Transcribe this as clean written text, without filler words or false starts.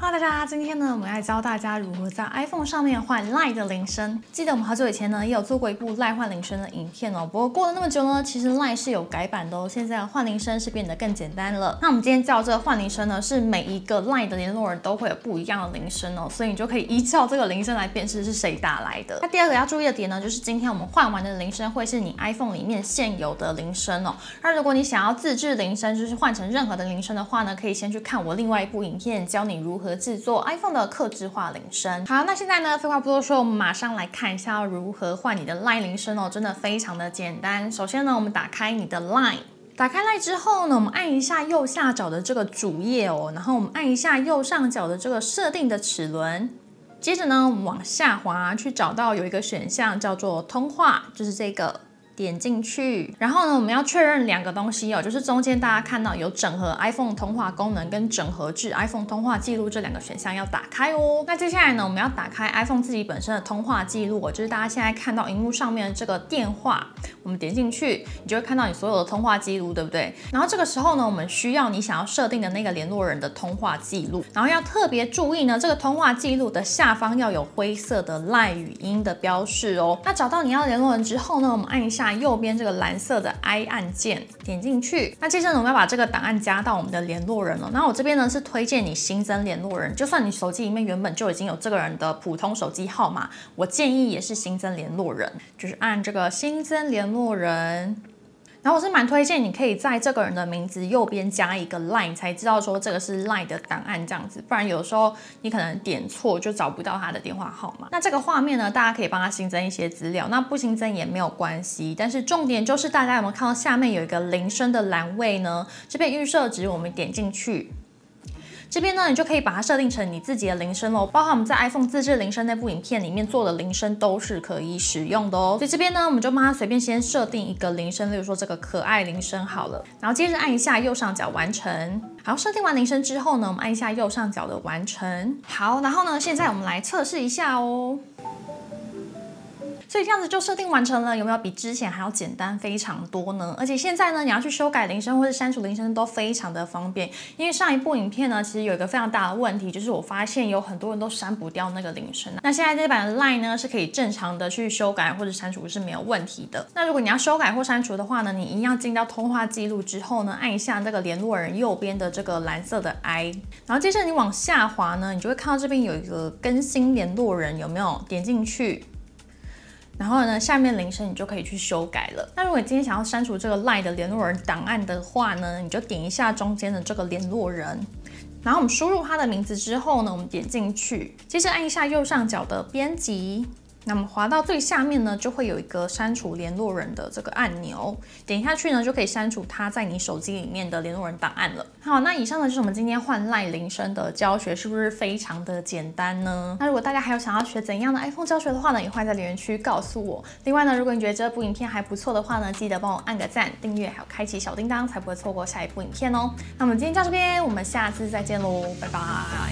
Hello， 大家，今天呢，我们来教大家如何在 iPhone 上面换 LINE 的铃声。记得我们好久以前呢，也有做过一部 LINE 换铃声的影片哦。不过过了那么久呢，其实 LINE 是有改版的哦。现在换铃声是变得更简单了。那我们今天教这个换铃声呢，是每一个 LINE 的联络人都会有不一样的铃声哦，所以你就可以依照这个铃声来辨识是谁打来的。那第二个要注意的点呢，就是今天我们换完的铃声会是你 iPhone 里面现有的铃声哦。那如果你想要自制铃声，就是换成任何的铃声的话呢，可以先去看我另外一部影片，教你如何制作 iPhone 的客制化铃声。好，那现在呢，废话不多说，我们马上来看一下要如何换你的 LINE 铃声哦，真的非常的简单。首先呢，我们打开你的 LINE。打开 LINE 之后呢，我们按一下右下角的这个主页哦，然后我们按一下右上角的这个设定的齿轮。接着呢，我们往下滑去找到有一个选项叫做通话，就是这个。点进去，然后呢，我们要确认两个东西哦，就是中间大家看到有整合 iPhone 通话功能跟整合至 iPhone 通话记录这两个选项要打开哦。那接下来呢，我们要打开 iPhone 自己本身的通话记录哦，就是大家现在看到荧幕上面的这个电话，我们点进去，你就会看到你所有的通话记录，对不对？然后这个时候呢，我们需要你想要设定的那个联络人的通话记录，然后要特别注意呢，这个通话记录的下方要有灰色的 LINE 语音的标示哦。那找到你要的联络人之后呢，我们按一下右边这个蓝色的 I 按键，点进去。那接着呢，我们要把这个档案加到我们的联络人了。那我这边呢是推荐你新增联络人，就算你手机里面原本就已经有这个人的普通手机号码，我建议也是新增联络人，就是按这个新增联络人。然后我是蛮推荐你可以在这个人的名字右边加一个 LINE， 才知道说这个是 LINE 的档案这样子，不然有时候你可能点错就找不到他的电话号码。那这个画面呢，大家可以帮他新增一些资料，那不新增也没有关系。但是重点就是大家有没有看到下面有一个铃声的栏位呢？这边预设值我们点进去。这边呢，你就可以把它设定成你自己的铃声咯，包含我们在 iPhone 自制铃声那部影片里面做的铃声都是可以使用的哦。所以这边呢，我们就帮它随便先设定一个铃声，例如说这个可爱铃声好了，然后接着按一下右上角完成。好，设定完铃声之后呢，我们按一下右上角的完成。好，然后呢，现在我们来测试一下哦。所以这样子就设定完成了，有没有比之前还要简单非常多呢？而且现在呢，你要去修改铃声或者删除铃声都非常的方便。因为上一部影片呢，其实有一个非常大的问题，就是我发现有很多人都删不掉那个铃声。那现在这版的 LINE 呢，是可以正常的去修改或者删除是没有问题的。那如果你要修改或删除的话呢，你一样进到通话记录之后呢，按一下这个联络人右边的这个蓝色的 I， 然后接着你往下滑呢，你就会看到这边有一个更新联络人，有没有？点进去。然后呢，下面铃声你就可以去修改了。那如果你今天想要删除这个 LINE 的联络人档案的话呢，你就点一下中间的这个联络人，然后我们输入他的名字之后呢，我们点进去，接着按一下右上角的编辑。那么滑到最下面呢，就会有一个删除联络人的这个按钮，点下去呢，就可以删除他在你手机里面的联络人档案了。好，那以上呢就是我们今天换 LINE 铃声的教学，是不是非常的简单呢？那如果大家还有想要学怎样的 iPhone 教学的话呢，也欢迎在留言区告诉我。另外呢，如果你觉得这部影片还不错的话呢，记得帮我按个赞、订阅，还有开启小叮当，才不会错过下一部影片哦。那我们今天到这边，我们下次再见喽，拜拜。